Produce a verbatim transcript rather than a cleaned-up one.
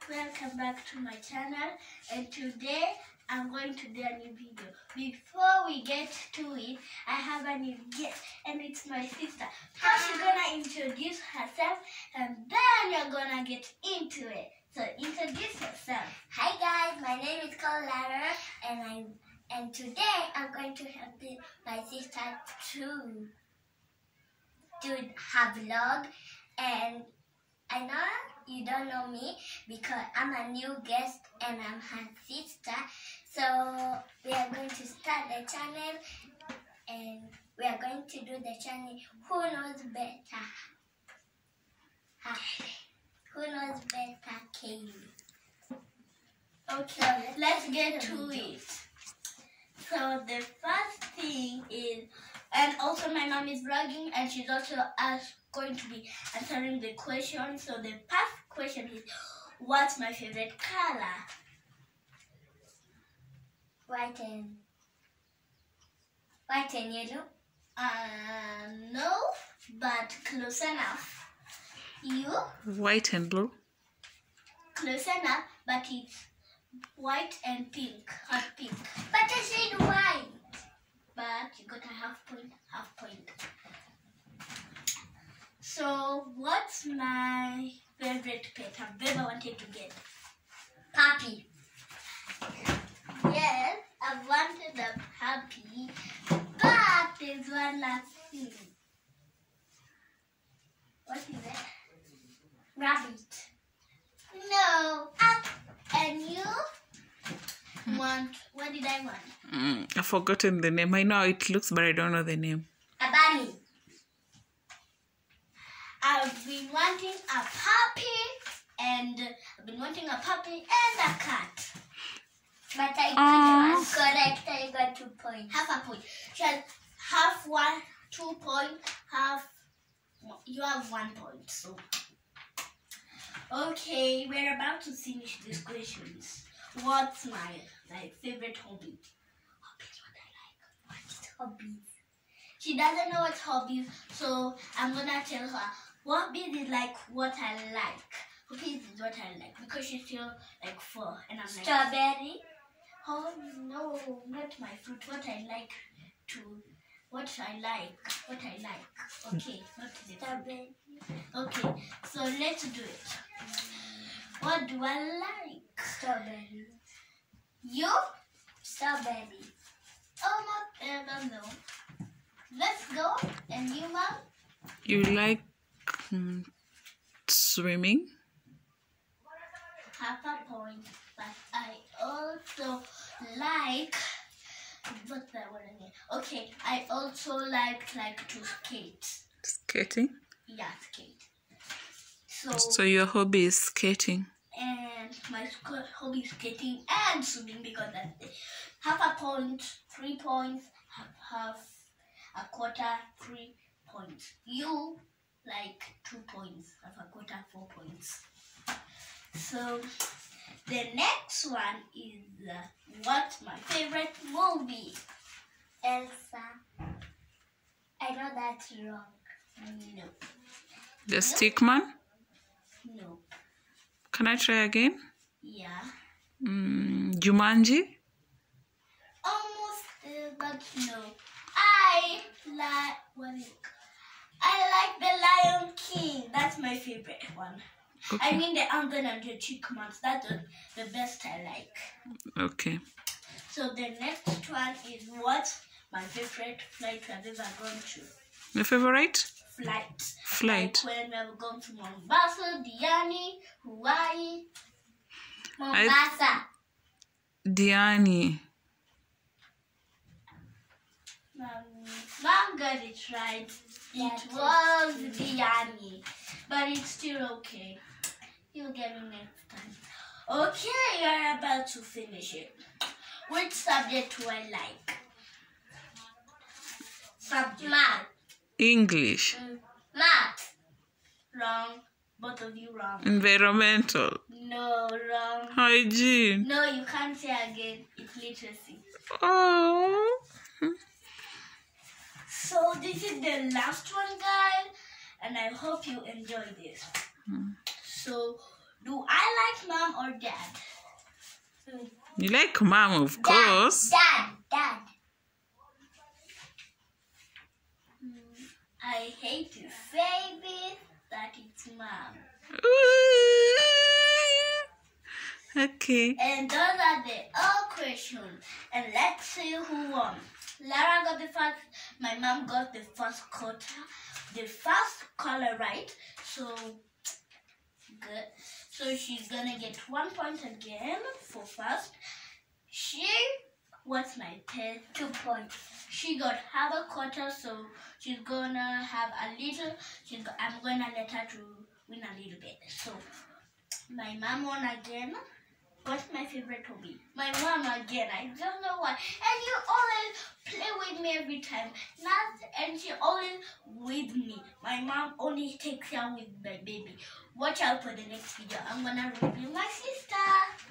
welcome back to my channel, and today I'm going to do a new video. Before we get to it, I have a new guest, and it's my sister. First she's gonna introduce herself, and then you're gonna get into it. So introduce yourself. Hi guys, my name is Lara, and I and today I'm going to help my sister to do her vlog. And I know you don't know me because I'm a new guest and I'm her sister. So we are going to start the channel, and we are going to do the channel Who Knows Better. Who Knows Better, Kaylee. Okay, so let's, let's get to it. So the first thing is, and also my mom is vlogging, and she's also asked, going to be answering the question. So the first question is, what's my favorite color? White and white and yellow. Uh, no, but close enough. You? White and blue. Close enough, but it's white and pink, hot pink. But I said white. But you got a half point, half point. So, what's my favorite pet? I've ever wanted to get puppy. Yes, I've wanted a puppy, but there's one last thing. What is it? Rabbit. No. Ah, and you want? What did I want? Mm, I've forgotten the name. I know how it looks, but I don't know the name. A bunny. I've been wanting a puppy, and I've been wanting a puppy and a cat. But I couldn't correct. I got two points. Half a point. She has half one, two point, half. You have one point. So, okay, we're about to finish these questions. What's my like favorite hobby? Hobbies, what I like. What's hobbies? She doesn't know what hobbies, so I'm gonna tell her. Hobbies is like what I like. Hobbies is what I like because she's still like four, and I'm like strawberry. Oh no, not my fruit. What I like to, what I like, what I like. Okay, not the strawberry. Okay, so let's do it. What do I like? Strawberry. You? Strawberry. Oh, not ever know. Let's go. And you, Mom? You like um, swimming? Half a point. But I also like, what's that word again? Okay, I also like like to skate. Skating? Yeah, skate. So, so your hobby is skating? And my hobby is skating and swimming because that's it. Half a point, three points, half, half a quarter, three points. You like two points, half a quarter, four points. So the next one is uh, what's my favorite movie? Elsa. I know that's wrong. No. The Stickman? No. Can I try again? Yeah. Mm, Jumanji? Almost there, but no. I like what is it? I like The Lion King. That's my favorite one. Okay. I mean the Anton and the Chipmunks. That's the, the best I like. Okay. So the next one is what's my favorite flight I've ever gone to? Your favorite? Flight. Flight. Like when I've gone to Mombasa, Diani, Hawaii. Mombasa. I... Diani. Um, Mom got it right. It was Diani. But it's still okay. You'll get me next time. Okay, you're about to finish it. Which subject do I like? Subject. Math. English. Mm. Math. Wrong. Both of you wrong. Environmental. No, wrong. Hygiene. No, you can't say again. It's literacy. Oh. So this is the last one, guys. And I hope you enjoy this. Mm. So Do I like mom or dad? You like mom, of course. Dad, dad. I hate to say this, that it's mom. Ooh. Okay. And those are the all questions. And let's see who won. Lara got the first, my mom got the first quarter, the first color right. So, good. So she's gonna get one point again for first. She, what's my test? Two points. She got half a quarter, so she's gonna have a little. She's go, I'm gonna let her to win a little bit. So my mom won again. What's my favorite hobby? My mom again. I don't know why. And you always play with me every time. Not and she always with me. My mom only takes care with my baby. Watch out for the next video. I'm gonna review my sister.